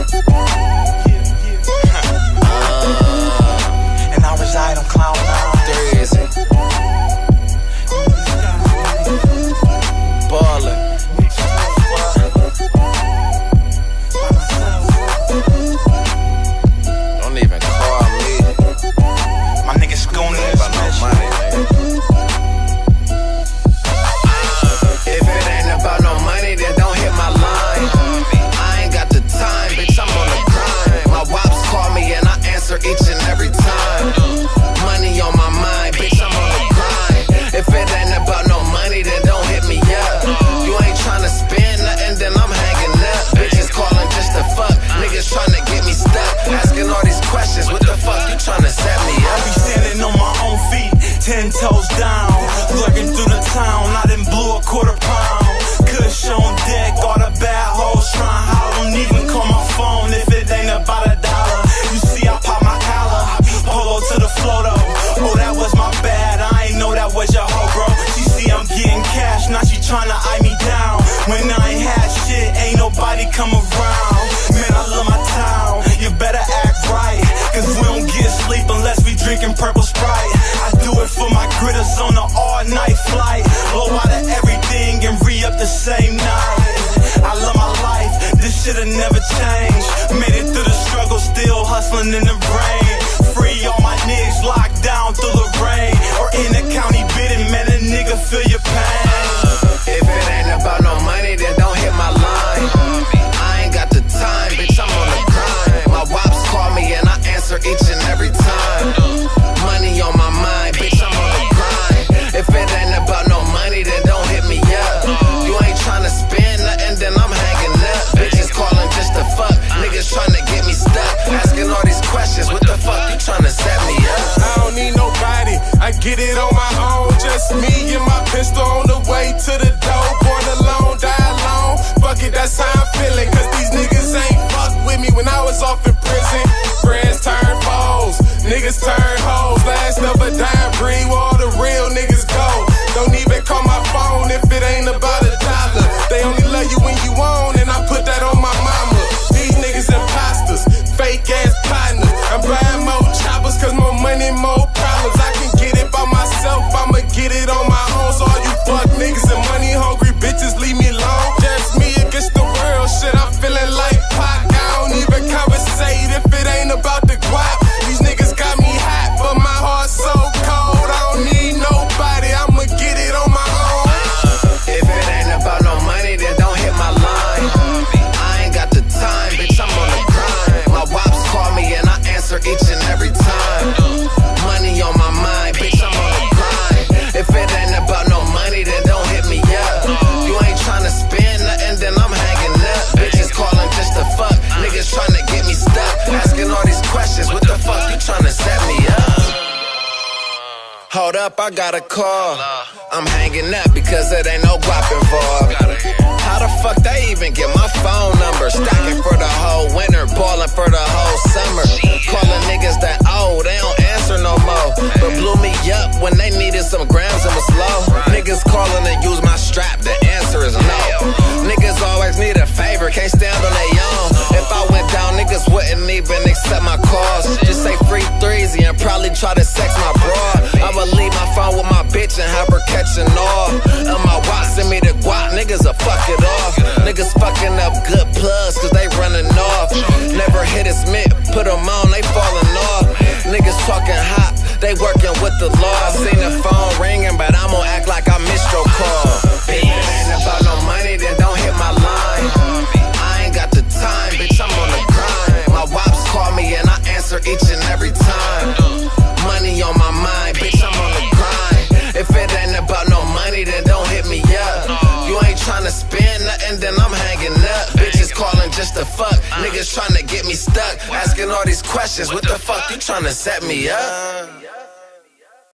And I reside on Cloud 9. Easy. Ballin'. Don't even call me. My niggas schooling Ain't about no money, nigga. If it ain't about no money, then don't hit my line. I ain't got the time, bitch, I'm on the grind. My wops call me and I answer each and every time. Money on my mind, bitch, I'm on the grind. If it ain't about no money, then don't hit me up. You ain't tryna spend nothing, then I'm hanging up. Bitches calling just to fuck, niggas tryna get me stuck. Asking all these questions, what the fuck you tryna set me I up? be standing on my own feet, 10 toes down. Lurking through the town, I done blew a £1/4. Kush on deck, all the bad hoes trying holler. Don't even call my phone if it ain't about $1. You see, I pop my collar, polo to the floor though. Oh, that was my bad, I ain't know that was your hoe, bro. She see I'm getting cash, now she tryna eye me down. When I ain't had shit, ain't nobody come around. Man, I love my town, you better act right, cause we don't get sleep unless we drinking purple Sprite. I do it for my gritters on the all-night flight. Blow out of everything and re-up the same night. I love my life, this shit'll never change. Made it through the struggle, still hustling in the rain. Free all my niggas locked down through the rain. Or in the county bidding, man, a nigga feel your pain. If it ain't about no money, then don't hit my line. I ain't got the time, bitch, I'm on the grind. My wops call me and I answer each and every time. Money on my mind, bitch, I'm on the grind. If it ain't about no money, then don't hit me up. You ain't tryna spend nothing, then I'm hanging up. Bitches calling just to fuck, niggas tryna get me stuck. Asking all these questions, what the fuck you tryna set me up? I don't need nobody, I get it on my own. Just me and my pistol on the way to the door. Born alone, die alone. Fuck it, that's how I'm feeling. Cause these niggas ain't fuck with me when I was off in prison. Friends turn foes, niggas turn hoes. Last of a dime breed where all the real niggas go. Don't even call my phone if it ain't about $1. They only love you when you own, and I put that on my mama. These niggas imposters, fake ass partners. I'm buying more choppers cause more money, more problems. I can get it by myself, I'ma get it on my own. So all you fuck niggas and money hungry bitches, leave me alone. Just me against the world, shit, I'm feeling like Pac. I don't even conversate if it ain't about the guap. These niggas got me hot, but my heart's so cold. I don't need nobody, I'ma get it on my own. If it ain't about no money, then don't hit my line. I ain't got the time, bitch, I'm on the grind. My wops call me and I answer each and every time. Money on my mind, bitch, I'm on the grind. If it ain't about no money, then don't hit me up. You ain't tryna spend nothing, then I'm hanging up. Bitches calling just to fuck, niggas tryna get me stuck. Asking all these questions, what the fuck you tryna set me up? Hold up, I got a call. I'm hanging up because it ain't no guap involved. How the fuck they even get my phone number? Stacking for the whole winter, ballin' for the whole summer. Calling niggas that old, they don't answer no more. But blew me up when they needed some grams and was low. Niggas calling to use my strap, the answer is no. Niggas always need a favor, can't stand on their own. If I went down, niggas wouldn't even accept my calls. Just say free threezy and probably try to sex my broad. I'ma leave my phone with my bitch and have her catching all. And my watch send me the guap, niggas will fuck it off. Niggas fucking up good plugs cause they running off. Never hit a Smith, put them on, they falling off. Niggas talking hot, they working with the law. I seen the phone ringing, but I'm gonna act like I missed your call. If it ain't about no money, then don't hit my line. I ain't got the time, bitch, I'm on the grind. My wops call me and I answer each and every time. Money on my mind, bitch, I'm on the grind. If it ain't about no money, then don't hit me up. You ain't tryna spend nothing, then I'm hanging up. Bitches calling just to fuck, niggas tryna get me stuck. Asking all these questions, what the fuck you tryna set me up?